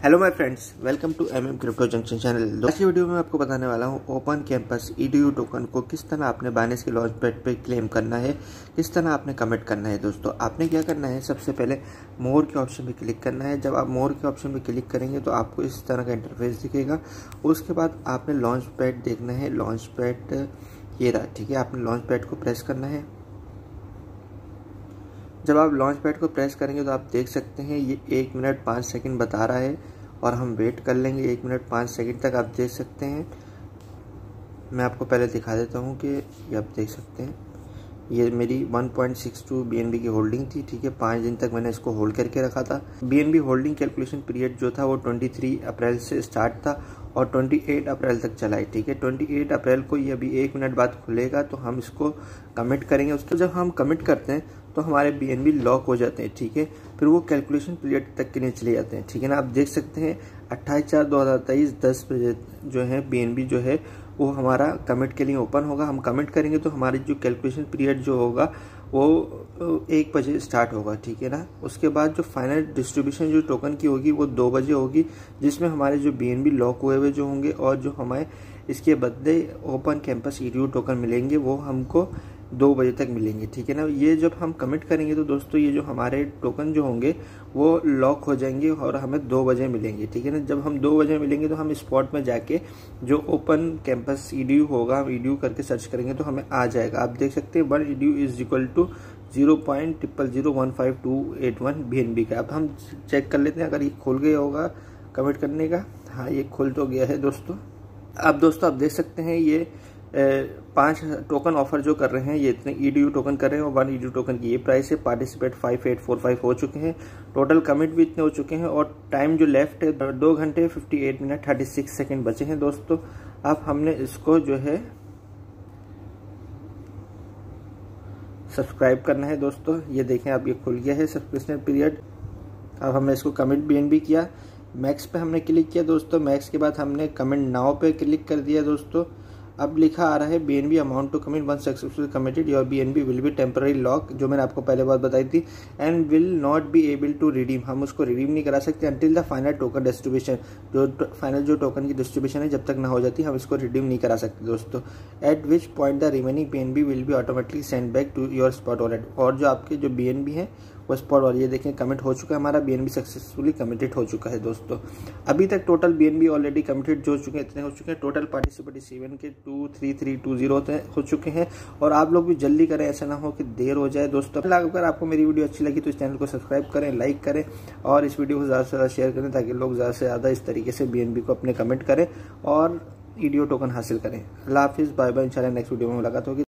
Hello my friends, welcome to MM crypto junction channel. आज की video में आपको बताने वाला हूं ओपन कैंपस EDU टोकन को किस तरह आपने बाइनेंस के लॉन्च पैड पे क्लेम करना है, किस तरह आपने कमिट करना है। दोस्तों, आपने क्या करना है, सबसे पहले मोर के ऑप्शन पे क्लिक करना है। जब आप मोर के ऑप्शन पे क्लिक करेंगे तो आपको इस तरह का इंटरफेस दिखेगा। उसके बाद आपने लॉन्च पैड देखना है। लॉन्च पैड ये रहा, ठीक है। आपने लॉन्च पैड को प्रेस करना है। जब आप लॉन्च पैड को प्रेस करेंगे तो आप देख सकते हैं ये 1 मिनट 5 सेकंड बता रहा है और हम वेट कर लेंगे 1 मिनट 5 सेकंड तक। आप देख सकते हैं, मैं आपको पहले दिखा देता हूँ कि ये आप देख सकते हैं, ये मेरी 1.62 BNB की होल्डिंग थी, ठीक है। 5 दिन तक मैंने इसको होल्ड करके रखा था। BNB होल्डिंग कैलकुलेशन पीरियड जो था वो 23 अप्रैल से स्टार्ट था और 28 अप्रैल तक चला है, ठीक है। 28 अप्रैल को ये अभी 1 मिनट बाद खुलेगा तो हम इसको कमिट करेंगे। उसको जब हम कमिट करते हैं तो हमारे BNB लॉक हो जाते हैं, ठीक है। फिर वो कैलकुलेशन पीरियड तक के लिए चले जाते हैं, ठीक है ना। आप देख सकते हैं 28/4/2023 10 बजे जो है BNB जो है वो हमारा कमिट के लिए ओपन होगा। हम कमिट करेंगे तो हमारी जो कैलकुलेशन पीरियड जो होगा वो 1 बजे स्टार्ट होगा, ठीक है ना। उसके बाद जो फाइनल डिस्ट्रीब्यूशन जो टोकन की होगी वो 2 बजे होगी, जिसमें हमारे जो BNB लॉक हुए हुए जो होंगे और जो हमें इसके बदले ओपन कैंपस EDU टोकन मिलेंगे वो हमको 2 बजे तक मिलेंगे, ठीक है ना। ये जब हम कमिट करेंगे तो दोस्तों ये जो हमारे टोकन जो होंगे वो लॉक हो जाएंगे और हमें 2 बजे मिलेंगे, ठीक है ना। जब हम 2 बजे मिलेंगे तो हम स्पॉट में जाके जो ओपन कैंपस EDU होगा, हम EDU करके सर्च करेंगे तो हमें आ जाएगा। आप देख सकते हैं 1 EDU is equal to 0.00015281 BNB का। अब हम चेक कर लेते हैं अगर ये खुल गया होगा कमिट करने का। हाँ, ये खुल तो गया है दोस्तों। अब दोस्तों आप देख सकते हैं ये 5 टोकन ऑफर जो कर रहे हैं, ये इतने EDU टोकन कर रहे हैं और 1 EDU टोकन की ये प्राइस है। पार्टिसिपेट 5845 हो चुके हैं, टोटल कमिट भी इतने हो चुके हैं और टाइम जो लेफ्ट है 2 घंटे 58 मिनट 36 सेकंड बचे हैं दोस्तों। अब हमने इसको जो है सब्सक्राइब करना है दोस्तों। ये देखें, अब ये खुल गया है सब्सक्रिप्शन पीरियड। अब हमने इसको कमिट BNB किया, मैक्स पे हमने क्लिक किया दोस्तों। मैक्स के बाद हमने कमिट नाउ पे क्लिक कर दिया दोस्तों। अब लिखा आ रहा है BNB amount to commit one successful committed, your BNB will be temporary lock, जो मैंने आपको पहले बात बताई थी, and will not be able to redeem. हम उसको रिडीम नहीं करा सकते until the final token distribution. जो फाइनल जो टोकन की डिस्ट्रीब्यूशन है जब तक ना हो जाती हम इसको रिडीम नहीं करा सकते दोस्तों। At which point the remaining BNB will be automatically send back to your spot wallet. और जो आपके जो BNB है वो स्पॉट वॉलेट, ये देखें कमिट हो चुका है, हमारा BNB सक्सेसफुली कमिटेड हो चुका है दोस्तों। अभी तक टोटल BNB ऑलरेडी कमिटेड जो हो चुके हैं इतने हो चुके हैं। टोटल पार्टिसिपेट 7 के 23320 हो चुके हैं। और आप लोग भी जल्दी करें, ऐसा ना हो कि देर हो जाए दोस्तों। अगर आपको मेरी वीडियो अच्छी लगी तो इस चैनल को सब्सक्राइब करें, लाइक करें और इस वीडियो को ज़्यादा से ज़्यादा शेयर करें ताकि लोग ज़्यादा से ज़्यादा इस तरीके से BNB को अपने कमिट करें और EDU टोकन हासिल करें। अल्लाह हाफिज़, बाय बाय। इंशाल्लाह नेक्स्ट वीडियो में मुलाकात होगी।